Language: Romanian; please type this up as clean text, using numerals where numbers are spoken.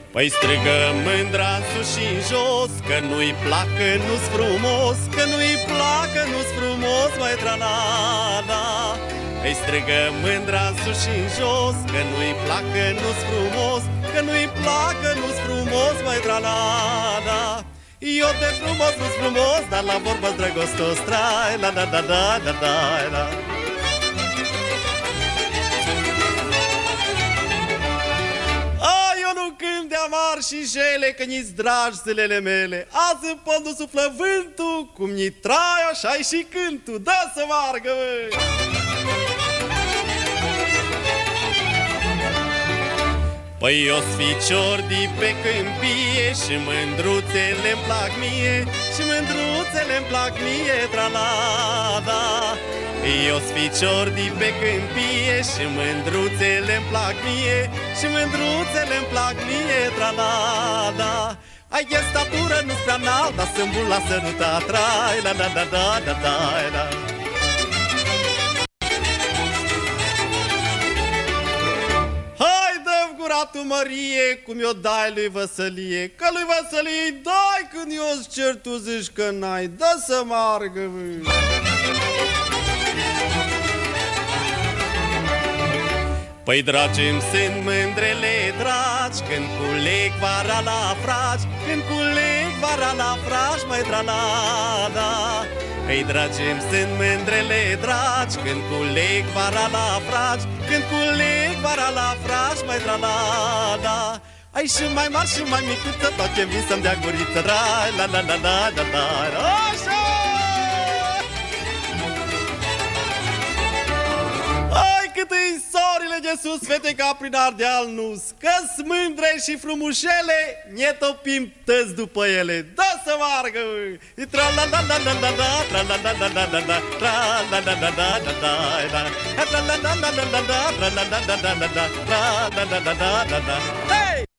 Păi strigă mândra în sus și în jos, că nu-i placă, nu-s frumos, că nu-i placă, nu-s frumos, mai tra-la-la. Îi strigă mândra în sus și în jos, că nu-i placă, nu-s frumos, că nu-i placă, nu-s frumos, mai tra-la-la. Eu de frumos, nu-s frumos, dar la vorbă-s drăgostos, trai-la-la-la-la-la-la-la. De amar și jele, că ni-s dragi zilele mele. Azi în pădul suflă vântul, cum ni trai, așa-i și cântul. Dă să margă, băi! Păi eu sficior de pe câmpie și mândruțele-mi plac mie, și mândruțele-mi plac mie, tra-la-la. Eu sficior de pe câmpie și mândruțele-mi plac mie, și mândruțele-mi plac mie, tra-la-la. Ai de statură, nu-s prea înalt, dar sunt bun la sărutat, trai-la-la-la-la-la-la-la. Tu, Mărie, cum i-o dai lui Văsălie, că lui Văsălie-i dai când eu-ți cer, tu zici că n-ai, dă să margă, băi. Păi dragi-mi sunt mândrele dragi, când culeg vara la fragi, când culeg vara la fragi, mai tra-la-la. Păi dragi-mi sunt mândrele dragi, când culeg vara la fragi, când culeg vara la fragi, mai tra-la-la. Ai și mai mari și mai micuță, toate-mi vin să-mi dea guriță, trai-la-la-la-la-la-la. Așa! Cât-i sorile de sus, fete ca prin Ardeal nus, că-s mândre și frumușele, ne topim tăți după ele. Dă să margă! Tra-la-la-la-la-la-la, tra-la-la-la-la-la-la, tra-la-la-la-la-la-la-la, tra-la-la-la-la-la-la, tra-la-la-la-la-la-la, tra-la-la-la-la-la-la. Hey!